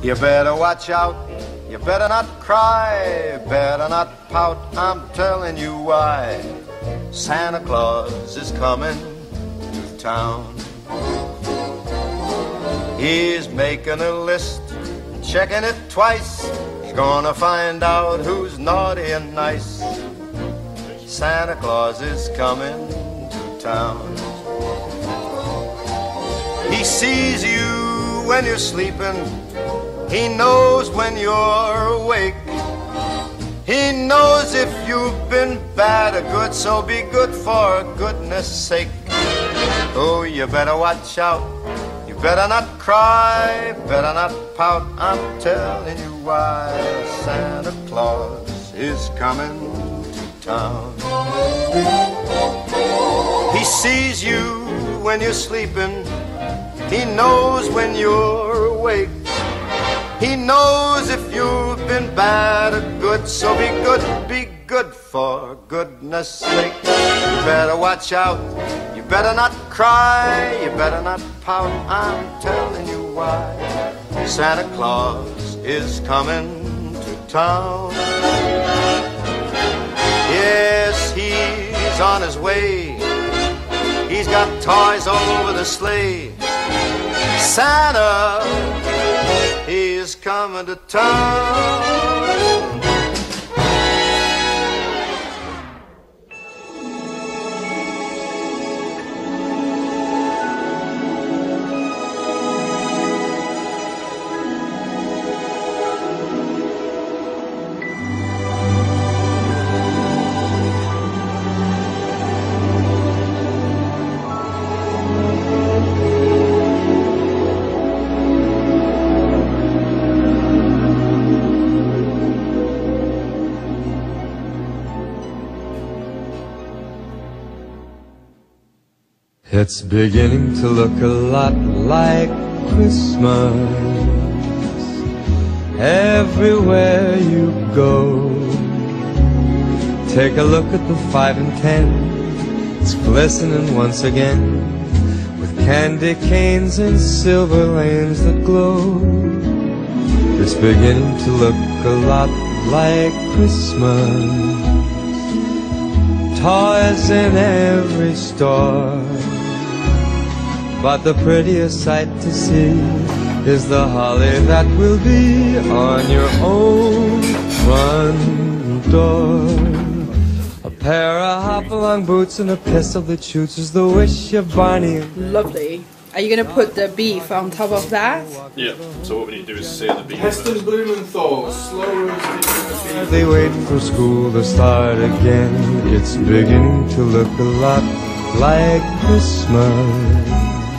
You better watch out, you better not cry, better not pout, I'm telling you why. Santa Claus is coming to town. He's making a list, checking it twice. He's gonna find out who's naughty and nice. Santa Claus is coming to town. He sees you when you're sleeping. He knows when you're awake. He knows if you've been bad or good, so be good for goodness sake. Oh, you better watch out, you better not cry, better not pout, I'm telling you why. Santa Claus is coming to town. He sees you when you're sleeping. He knows when you're awake. He knows if you've been bad or good, so be good for goodness sake. You better watch out, you better not cry, you better not pout, I'm telling you why. Santa Claus is coming to town. Yes, he's on his way. He's got toys all over the sleigh. Santa, he's coming to town. It's beginning to look a lot like Christmas everywhere you go. Take a look at the 5 and 10. It's glistening once again with candy canes and silver lanes that glow. It's beginning to look a lot like Christmas. Toys in every store, but the prettiest sight to see is the holly that will be on your own front door. A pair of hop-along boots and a pistol that shoots is the wish of Barney. Lovely. Are you going to put the beef on top of that? Yeah, so what we need to do is sear the beef. Heston Blumenthal, slow roasted. They wait for school to start again. It's beginning to look a lot like Christmas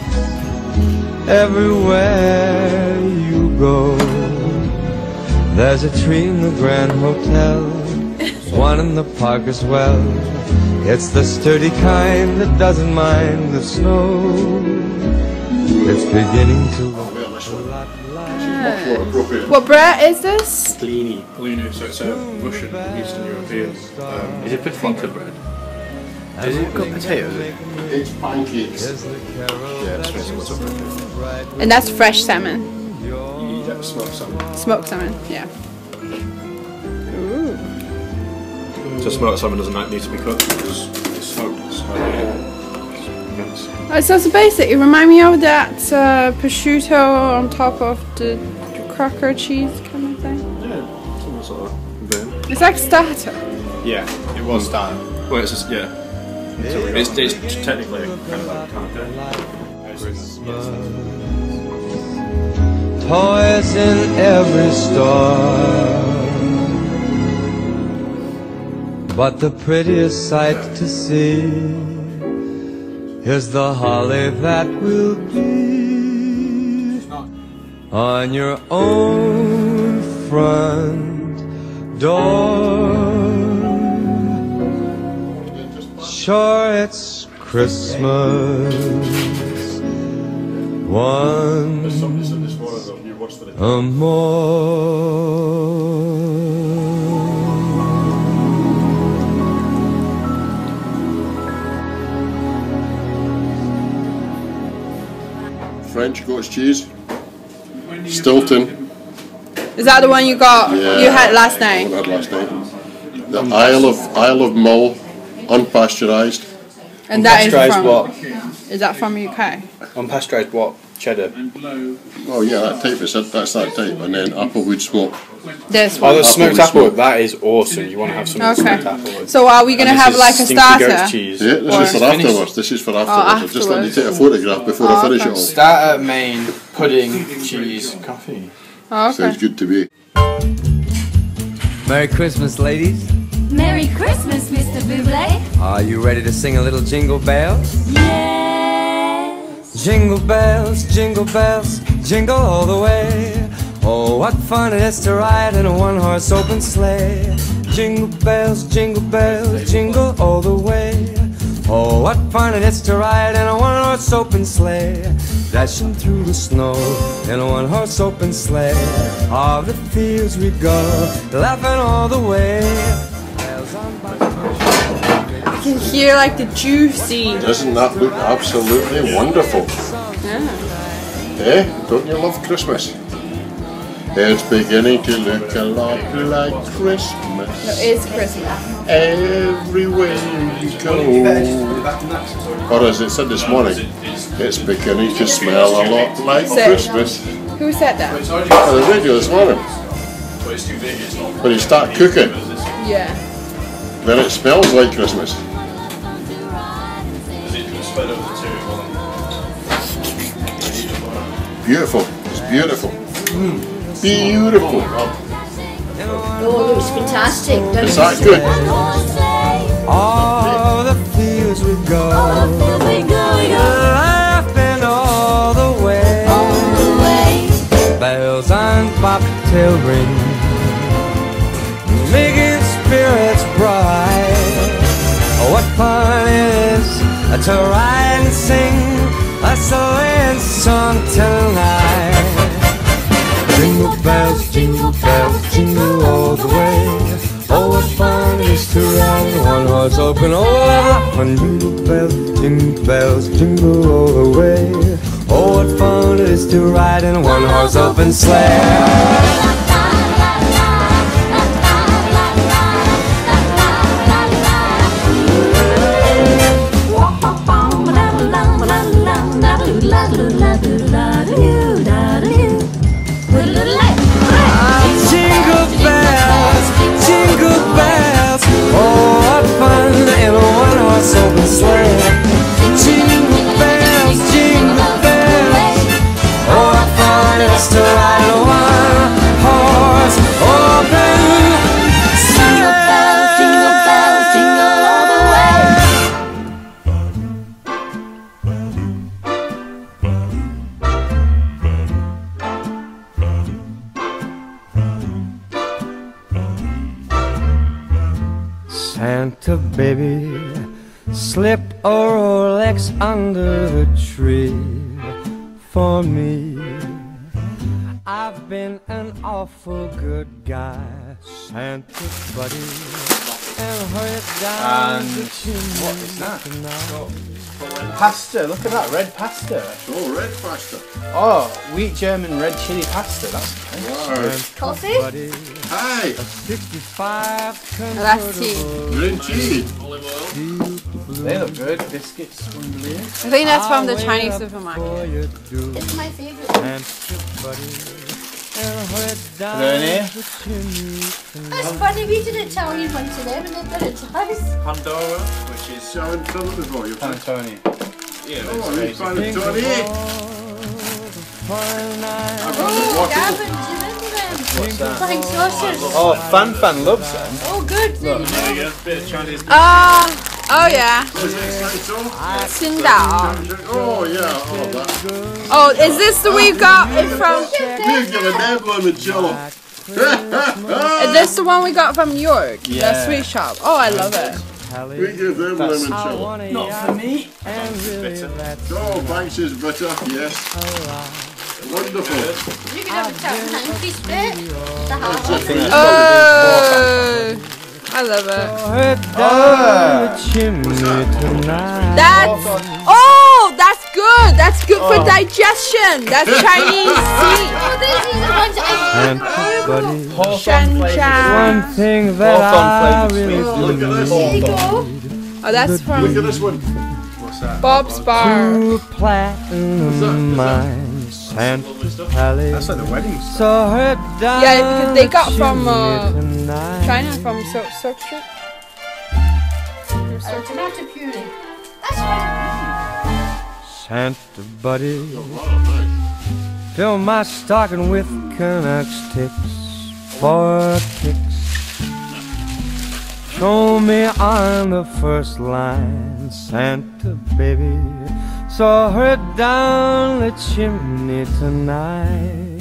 everywhere you go. There's a tree in the Grand Hotel, one in the park as well. It's the sturdy kind that doesn't mind the snow. It's beginning to look a lot like... What bread is this? Blini. Blini, so it's a Russian, Eastern European. Is it flatbread bread? Has it got potatoes in it? It's pancakes. Yeah, it's what's up with it. And that's fresh salmon. Yeah, smoked salmon. Smoked salmon, yeah. Ooh. So smoked salmon doesn't need to be cooked because it's smoked. Oh, so it's basic. It reminds me of that prosciutto on top of the cracker cheese kind of thing. Yeah, some sort of vein. It's like starter. Yeah, it was starter. Well, it's just, yeah. It's technically kind of like Christmas. Toys in every store, but the prettiest sight to see is the holly that will be on your own front door. Sure, it's Christmas once more. French goat's cheese, Stilton, Is that the one you got? Yeah, You had last night. I had last night. The Isle of Mull, unpasteurised. And that is Unpasteurised from. what? Is that from UK? Unpasteurised what? Cheddar. Oh yeah, that type is it. That's that type, and then applewood smoke. This Oh, one. the smoked Applewood apple. smoke. That is awesome. You want to have some Okay. smoked apple. So are we gonna And this have is like a stinky starter? goat's cheese. Yeah, this Or- is for afterwards. This is for afterwards. I've just let you take a afterwards. photograph before I finish okay. it all. Starter, main, pudding, cheese, coffee. Oh, okay. Sounds good to me. Merry Christmas, ladies. Merry Christmas, Mr. Buble. Are you ready to sing a little jingle bells? Yes. Jingle bells, jingle all the way. Oh, what fun it is to ride in a one-horse open sleigh. Jingle bells, jingle all the way. Oh, what fun it is to ride in a one-horse open sleigh. Dashing through the snow in a one-horse open sleigh. All the fields we go, laughing all the way. Bells on You can hear like the juicy. Doesn't that look absolutely wonderful? Eh? Don't you love Christmas? It's beginning to look a lot like Christmas. It's Christmas. Everywhere you go. Or as it said this morning, it's beginning to smell a lot like Say- Christmas. Who said that? On the radio this morning. When you start cooking, Yeah. then it smells like Christmas. Beautiful. It's beautiful. Beautiful. Oh, looks fantastic. Is that good? all the fields we go, laughing all the way. Bells on bobtail ring, making spirits bright. Oh, what fun it is to ride and sing a sleighing song tonight. Jingle bells, jingle all the way. Oh, what fun it is to ride in one horse open. Oh, what jingle bells, jingle all the way. Oh, what fun it is to ride in a one horse open sleigh. Jingle bells, oh what fun in a one-horse open sleigh. Jingle bells, oh what fun it is to ride in a one-horse open sleigh. Jingle bells, jingle all the way. Santa baby, slip a Rolex under the tree for me. I've been an awful good guy, Santa buddy, and hurry down And the chimney what is that? tonight. Pasta, look at that, red pasta. Oh, red pasta. Oh, wheat German red chili pasta, that's nice. Wow. Coffee? Buddy, Hi, 65 That's tea. green cheese. They look good, biscuits from Blue. I think that's from the Chinese supermarket. It's my favourite. Learn here. That's funny, we did Italian one today and they've done it twice. Pandora, which is So in front of the boy. panettone. Yeah, Oh, that's you amazing. found it, Tony. Oh, Gavin, do you remember them? Flying saucers. Oh, Fan loves them. Oh, good. There you go, bit of Chinese. Oh yeah. Qingdao. Oh, yeah. Oh, that. Oh, is this the we got it from? We've got a nibble in the jello. Is this the one we got from New York? Yeah. The sweet shop. Oh, I love it. We give them lemon jello. Not for me. Oh, Banks is bitter. Yes. Wonderful. You can have a tap hanky spit. The half. Oh, I love it. Hurry down the chimney tonight. That's that's good. That's good for digestion. That's Chinese tea. Oh, these are the ones Santa buddy, Shencha. one thing that I really Look at this. There you go. Oh, that's Look from at this one. Bob's Bar. to platinum mine, Santa Pally. That's like the wedding stuff. Saw her down Yeah, because they got the from chimney tonight. China, from Silk Street. Tomato puree. That's right. Santa buddy, fill my stocking with Canucks ticks for kicks. Throw me on the first line, Santa baby. Saw her down the chimney tonight.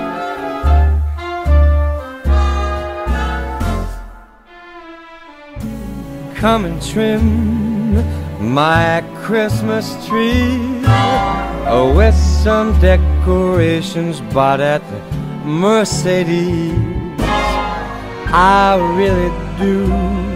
Come and trim my Christmas tree with some decorations bought at the Mercedes. I really do